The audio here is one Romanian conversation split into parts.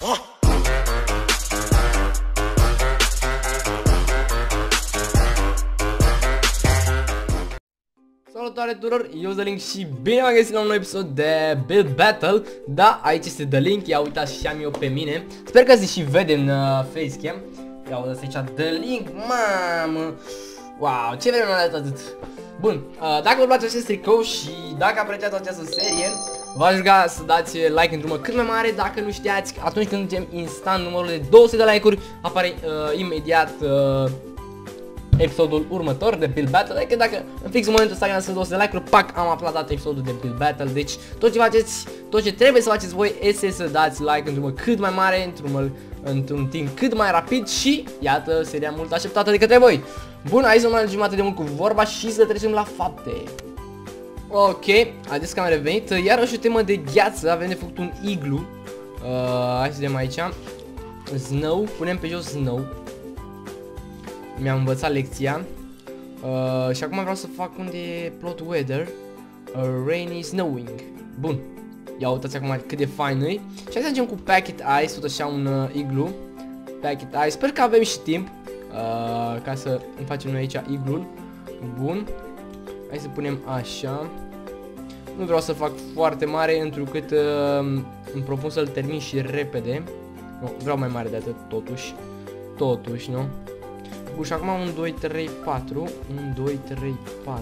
Salutare tuturor, eu sunt The Link și bine v-am găsit la un nou episod de Build Battle. Da, aici este The Link, ia uitați și am eu pe mine. Sper că se și vede în facecam. Ia uitați aici The Link, mamă. Wow, ce vreme am dat atât. Bun, dacă vă place acest tricou și dacă apreciați această serie, v-aș ruga să dați like într-un număr cât mai mare. Dacă nu știați, atunci când ducem instant numărul de 200 de like-uri, apare imediat episodul următor de Build Battle. Adică dacă în fix în momentul ăsta când sunt 200 de like-uri, pac, am uploadat episodul de Build Battle. Deci tot ce faceți, tot ce trebuie să faceți voi este să dați like într-un număr cât mai mare, într-un timp cât mai rapid și iată seria mult așteptată de către voi. Bun, hai să nu mai mergem atât de mult cu vorba și să trecem la fapte. Ok, haideți că am revenit. Iarăși o temă de gheață, avem de făcut un iglu. Hai să vedem aici. Snow, punem pe jos snow. Mi-am învățat lecția. Și acum vreau să fac unde e plot weather. Rainy snowing. Bun. Ia uitați acum cât de fain e. Și hai să mergem cu packet ice, tot așa un iglu. Packet ice, sper că avem și timp ca să facem noi aici iglul. Bun. Hai să punem așa. Nu vreau să fac foarte mare, întrucât îmi propun să-l termin și repede. Nu, vreau mai mare de atât, totuși, nu? Bun, și acum 1, 2, 3, 4. 1, 2, 3, 4.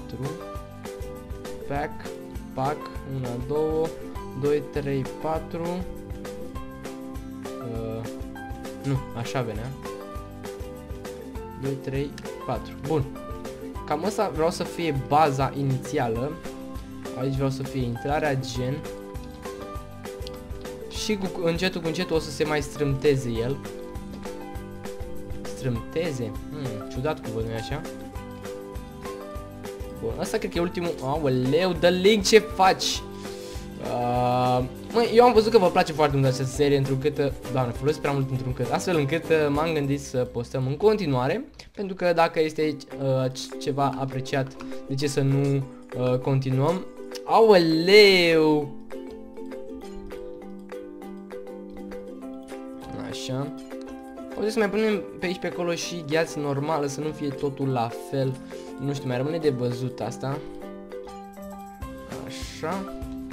Pack, 1, 2, 2, 3, 4. Nu, așa venea. 2, 3, 4. Bun. Cam asta vreau să fie baza inițială. Aici vreau să fie intrarea gen. Și încetul cu încetul o să se mai strâmteze el. Strâmteze? Ciudat cuvânt, nu-i așa? Bun, asta cred că e ultimul. Aoleu, The Link, ce faci? Măi, eu am văzut că vă place foarte mult această serie, întrucât, doamne, folosesc prea mult întrucât, astfel încât m-am gândit să postăm în continuare. Pentru că dacă este ceva apreciat, de ce să nu continuăm? Aoleu! Așa. O să mai punem pe aici pe acolo și gheață normală, să nu fie totul la fel. Nu știu, mai rămâne de văzut asta. Așa.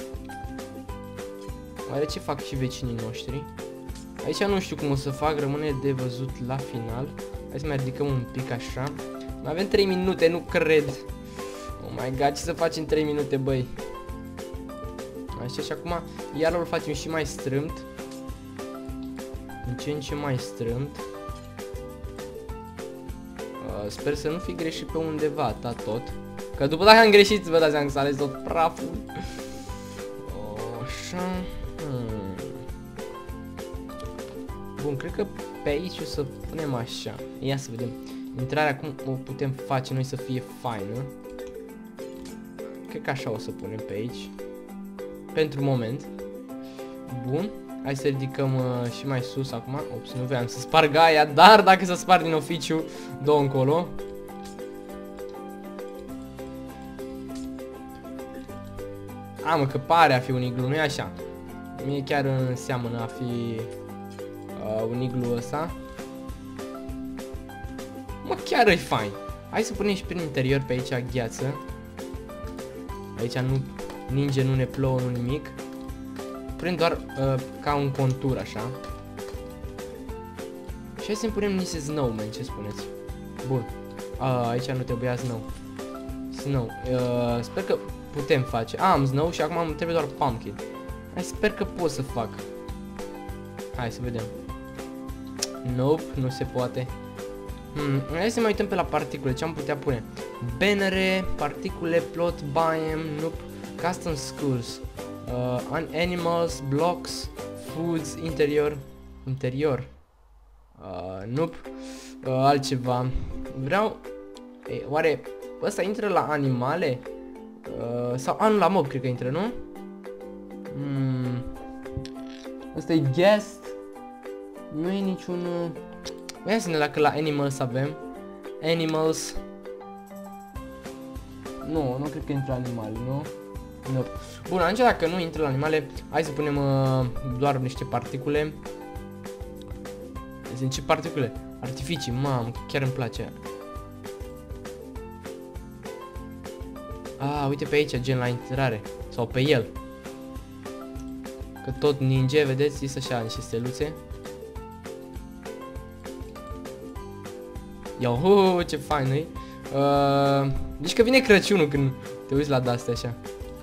Oare ce fac și vecinii noștri? Aici nu știu cum o să fac, rămâne de văzut la final. Hai să mai ridicăm un pic așa. Mai avem 3 minute, nu cred. Oh my god, ce să facem în 3 minute, băi? Așa, și acum iar îl facem și mai strâmt. În ce mai strâmt. Sper să nu fi greșit pe undeva, tot. Că după dacă am greșit, vă dați seama că s-a ales tot praful. Așa. Bun, cred că pe aici o să punem așa. Ia să vedem. Intrarea cum o putem face noi să fie faină. Cred că așa o să punem pe aici. Pentru moment. Bun. Hai să ridicăm și mai sus acum. Ops, nu voiam să sparg aia, dar dacă să sparg din oficiu, dă încolo. Mă, că pare a fi un iglu, nu e așa? Mie chiar înseamnă a fi un iglu ăsta. Mă, chiar e fain. Hai să punem și prin interior pe aici gheață. Aici nu ninge, nu ne plouă, nu nimic. Punem doar ca un contur așa. Și hai să-mi punem niște snowman, ce spuneți? Bun. Aici nu trebuia snow. Sper că putem face. Am snow și acum îmi trebuie doar pumpkin. Hai, sper că pot să fac. Hai să vedem. Nope, nu se poate. Hai să mai uităm pe la particule. Ce am putea pune? Bannere, particule, plot, biome, nope, custom schools, animals, blocks, foods, interior. Nope, altceva. Vreau. Oare ăsta intră la animale? Sau nu, la mob cred că intră, nu? Ăsta e guest. Nu e niciun. Ia să ne dacă la animals avem. Animals. Nu cred că intră animale, nu? Nu. Bun, atunci dacă nu intră la animale, hai să punem doar niște particule. Sunt ce particule? Artificii, mamă, chiar îmi place. Uite pe aici, gen la intrare. Sau pe el. Că tot ninge, vedeți? Este așa, niște steluțe. Ia, ce fain e. Deci că vine Crăciunul când te uiți la de-astea așa.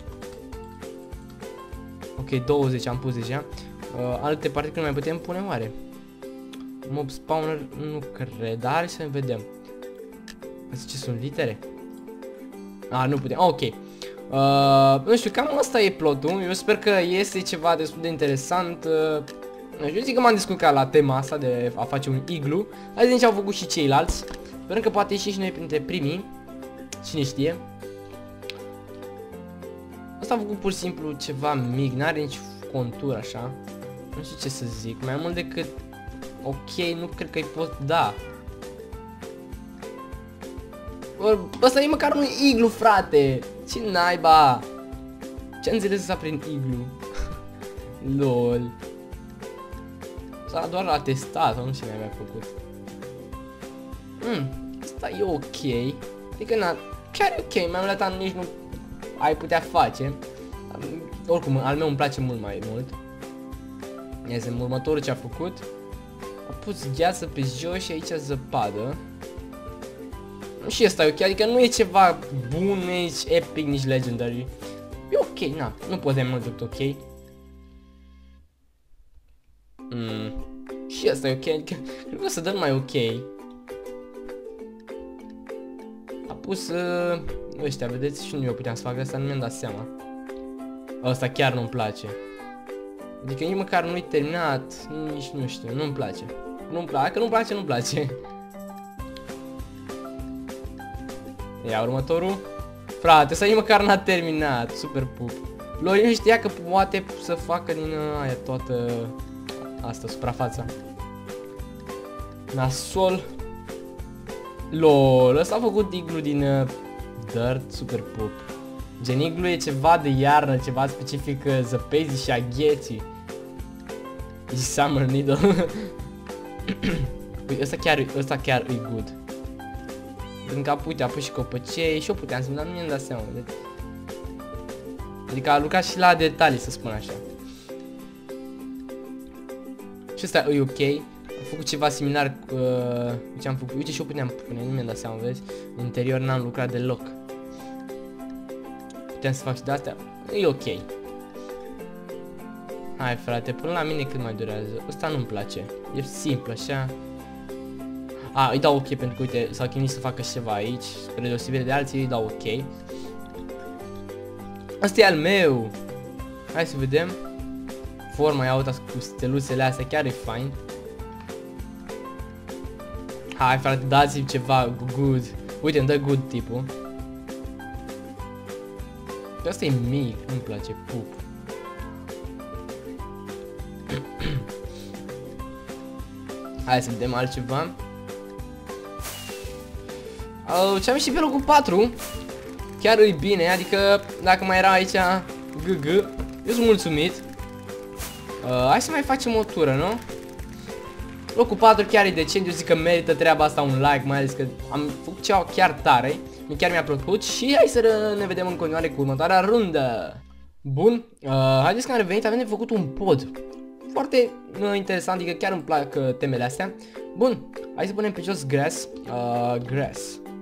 Ok, 20 am pus deja. Alte particule mai putem pune oare? Mob spawner, nu cred, dar hai să vedem. Asta ce sunt litere? Nu putem, ok. Nu știu, cam asta e plotul. Eu sper că este ceva destul de interesant. Eu zic că m-am descurcat la tema asta de a face un iglu. Hai să vedem ce au făcut și ceilalți. Sperăm că poate ieși și noi printre primii. Cine știe. Asta a făcut pur și simplu ceva mic, n-are nici contură așa. Nu știu ce să zic, mai mult decât ok, nu cred că îi pot da. Ăsta e măcar un iglu, frate. Ce naiba? Ce-a înțeles ăsta prin iglu? LOL. Sau doar la testat, sau nu știu ce mi-a făcut. Asta e ok. Adică na, chiar e ok, mai mult nici nu ai putea face. Oricum, al meu îmi place mult mai mult. Este următorul ce a făcut. A pus gheață pe jos și aici zăpadă. Și asta e ok, adică nu e ceva bun, nici epic, nici legendary. E ok, na, nu pot de mult decât ok. Și asta e ok, adică cred că o să dăm mai ok. A pus ăștia, vedeți, și nu eu puteam să fac asta, nu mi-am dat seama. Asta chiar nu-mi place. Adică nici măcar nu-i terminat, nici nu știu, nu-mi place. Nu-mi place, dacă nu-mi place, nu-mi place. Ia următorul. Frate, ăsta nici măcar n-a terminat, super pup. Lorin știa că poate să facă din aia toată asta, suprafața. Nasol. LOL, ăsta a făcut iglu din dirt, super pup. Gen iglu e ceva de iarnă, ceva specific zăpezii și agheții. E summer needle. Ui, ăsta chiar e good. În cap, uite, a pus și copăcei și eu puteam să-mi, dar nu mi-am dat seama, vedeți? Adică a lucrat și la detalii, să spun așa. Și ăsta e ok. Am făcut ceva similar cu ce am făcut. Uite și eu puteam pune, nu mi-am dat seama, vezi? În interior n-am lucrat deloc. Puteam să fac și de astea. E ok. Hai, frate, până la mine cât mai durează. Ăsta nu-mi place. E simplu, așa. Îi dau ok pentru că, uite, s-au chinuit să facă ceva aici. Spre deosebire de alții, îi dau ok. Asta e al meu. Hai să vedem. Forma ia uita cu steluțele astea, chiar e fain. Hai, frate, dați-mi ceva good. Uite, îmi dă good tipul. Asta e mic, nu-mi place, pup. Hai să vedem altceva. Ce-am și pe locul 4. Chiar e bine, adică dacă mai era aici GG, eu sunt mulțumit. Hai să mai facem o tură, nu? Locul 4 chiar e decent, eu zic că merită treaba asta un like, mai ales că am făcut ceva chiar tare. Chiar mi-a plăcut și hai să ne vedem în continuare cu următoarea rundă. Bun, haideți că am revenit, avem de făcut un pod. Foarte interesant, adică chiar îmi plac temele astea. Bun, hai să punem pe jos grass. Grass.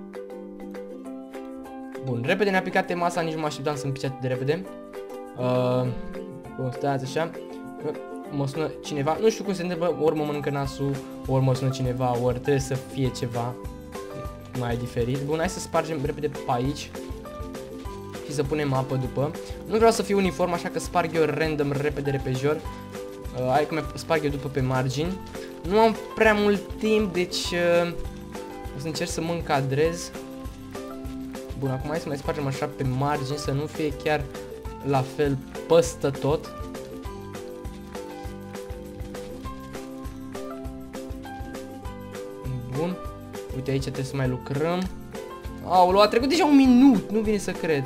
Bun, repede ne-a picat tema asta, nici nu mă așteptam să-mi pice atât de repede. Bun, stați așa. Mă sună cineva, nu știu cum se întâmplă, ori mă mănâncă nasul, ori mă sună cineva, ori trebuie să fie ceva mai diferit. Bun, hai să spargem repede pe aici și să punem apă după. Nu vreau să fiu uniform, așa că sparg eu random repede repejor. Hai că mă sparg eu după pe margini. Nu am prea mult timp, deci o să încerc să mă încadrez. Bun, acum hai să mai spargem așa pe margini, să nu fie chiar la fel păstă tot. Bun, uite aici trebuie să mai lucrăm. Aoleu, a trecut deja un minut, nu vine să cred.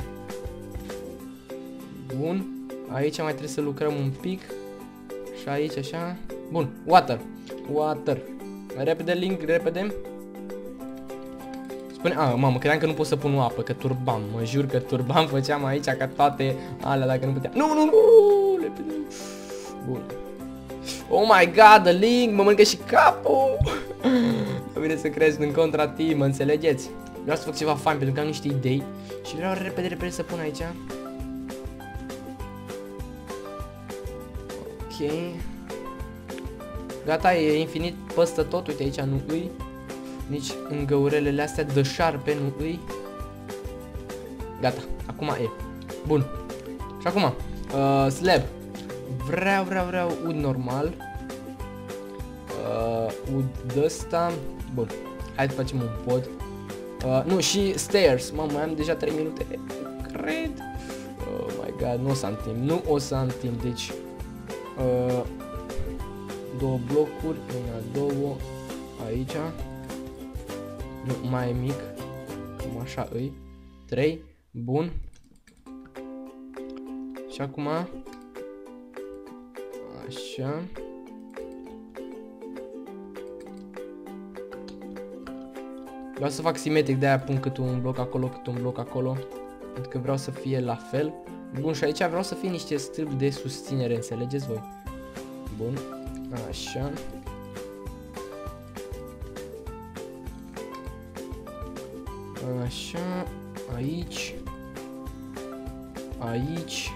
Bun, aici mai trebuie să lucrăm un pic. Și aici așa. Bun, water. Water. Repede, Link, repede. Spune, mamă, credeam că nu pot să pun o apă, că turbam, mă jur că turbam, făceam aici ca toate alea dacă nu puteam. Nu, repede. Bun. Oh my god, the Link, mă mănâncă și capul. Nu vine să crezi în contra team, mă înțelegeți? Vreau să fac ceva fain pentru că am niște idei și vreau repede să pun aici. Ok. Gata, e infinit păstă tot, uite aici nu îi. Nici în găurelele astea de șarpe nu îi. Gata, acum e. Bun. Și acum, slab. Vreau ud normal. Ud de ăsta. Bun. Hai să facem un pod. Nu, și stairs. Mamă, mai am deja 3 minute. Cred. Oh my god, nu o să am timp. Nu o să am timp. Deci două blocuri, două aici. Nu, mai e mic. Cum așa îi. 3. Bun. Și acum așa. Vreau să fac simetric, de-aia pun cât un bloc acolo, cât un bloc acolo. Pentru că vreau să fie la fel. Bun, și aici vreau să fie niște stâlpi de susținere, înțelegeți voi? Bun, așa. Așa, aici. Aici.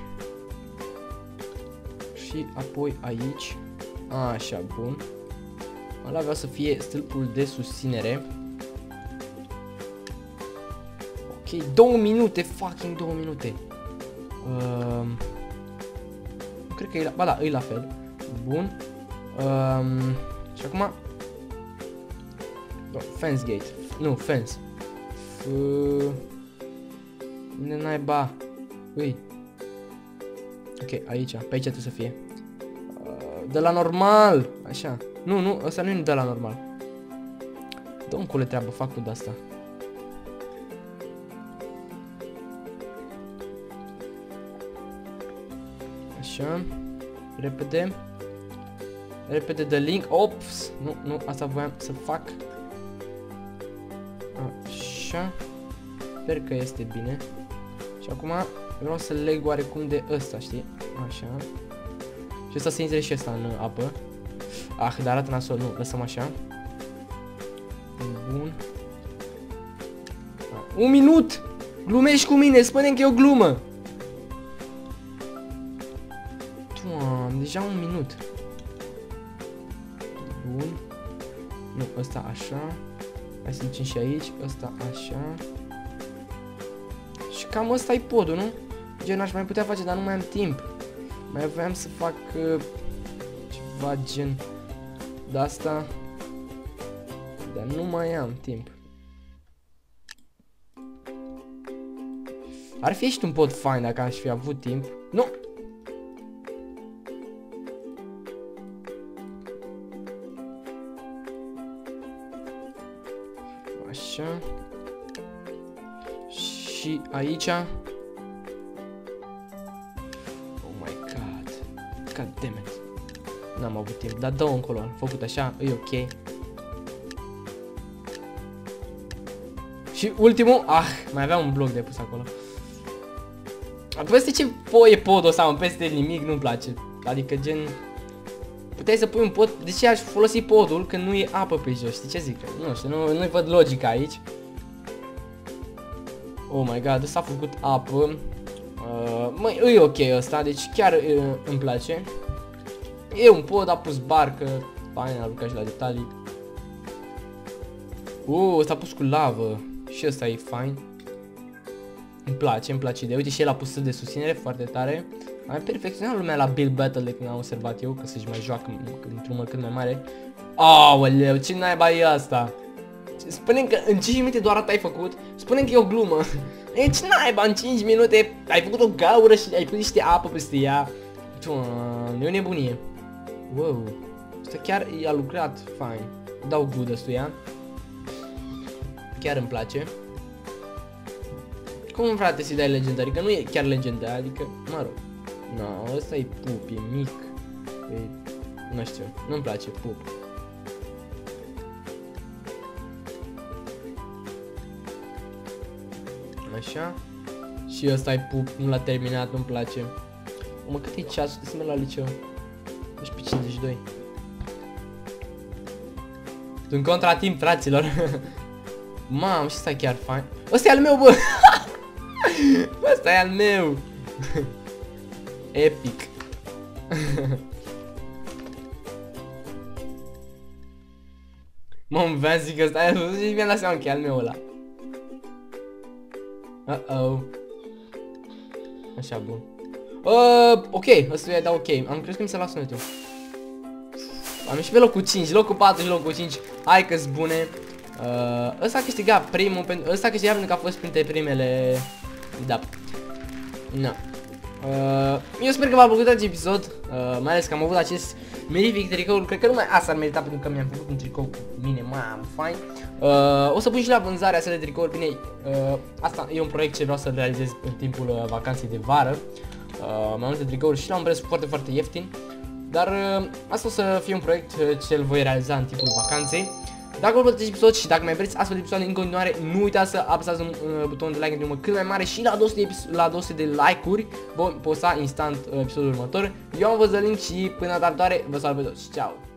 Și apoi aici. Așa, bun. Ăla vreau să fie stâlpul de susținere. Ok, 2 minute, fucking 2 minute. Nu cred că e la... Ba da, e la fel. Bun. Și acum... Fence gate. Nu, fence. Unde naiba? Ui. Ok, aici. Pe aici trebuie să fie. De la normal. Așa. Nu, ăsta nu e de la normal. Dă-mi cule treabă, fac cu de-asta. Așa. Repede. Repede de Link. Ops. Nu, asta voiam să fac. Așa. Sper că este bine. Și acum vreau să leg oarecum de ăsta, știi? Așa. Și ăsta să intre și ăsta în apă. Dar arată nasol, nu, lăsăm așa. Bun. 1 minut! Glumești cu mine, spune-mi că e o glumă! Doamne, deja 1 minut. Bun. Nu, ăsta așa. Hai să ducem și aici, ăsta așa. Și cam ăsta e podul, nu? Gen, aș mai putea face, dar nu mai am timp. Mai voiam să fac ceva gen de asta, dar nu mai am timp. Ar fi și un pod fain dacă aș fi avut timp. Nu! Așa. Și aici. Oh my god. God damn it. N-am avut timp, dar dă-o încolo. Am făcut așa, e ok. Și ultimul, mai aveam un bloc de pus acolo. Peste ce e podul ăsta, mă, peste nimic, nu-mi place. Adică gen... Puteai să pui un pod, de ce aș folosi podul când nu e apă pe jos, știi ce zic? Nu știu, nu-i văd logica aici. Oh my god, ăsta a făcut apă. Măi, e ok ăsta, deci chiar îmi place. E un pod, a pus barcă, fain, a lucrat și la detalii. Ăsta a pus cu lavă, și ăsta e fain. Îmi place ideea. Uite și el a pus de susținere foarte tare. Am perfecționat lumea la Build Battle de când am observat eu, că să-și mai joacă într-un mod cât mai mare. Aoleu, ce naiba e asta? Spune-mi că în 5 minute doar atât ai făcut. Spune-mi că e o glumă. E ce naiba, în 5 minute ai făcut o gaură și ai pus niște apă peste ea. Doamne, e o nebunie. Wow, asta chiar i-a lucrat fain. Dau good ăstuia. Chiar îmi place. Cum, frate, să-i dai legendary? Că nu e chiar legendar, adică, mă rog. No, ăsta e pup, e mic. E... Nu știu, nu-mi place pup. Așa. Și ăsta e pup, nu l-a terminat, nu-mi place. Mă, cât e ceasul? Trebuie să merg la liceu. 12:52. În contratimp, fraților. Mamă, și ăsta e chiar fain. Ăsta e al meu, bă! Ăsta e al meu! Epic. Mă, vreau să zic ăsta și mi-am dat seama că e al meu ăla. Uh-oh. Așa, bun. Ok, ăsta i-a dat ok. Am crezut că mi se lasă sunetul. Am ieșit pe locul 5, locul 4 și locul 5. Hai că-s bune. Ăsta a câștigat primul, ăsta a câștigat pentru că a fost printre primele. Da. Na. Eu sper că v-a plăcut acest episod, mai ales că am avut acest mirific tricouri. Cred că numai asta ar merita pentru că mi-am făcut un tricou cu mine, mamă, fain. O să pun și la vânzare astea de tricouri. Bine, asta e un proiect ce vreau să-l realizez în timpul vacanței de vară. Mai multe tricouri și la un preț foarte, foarte ieftin. Dar asta o să fie un proiect ce îl voi realiza în timpul vacanței. Dacă vă plăcut acest episod și dacă mai vreți astfel de episoade în continuare, nu uitați să apăsați un buton de like într-un număr cât mai mare și la 200 de like-uri vom posta instant episodul următor. Eu am văzut link și până data viitoare vă salut pe toți. Ciao!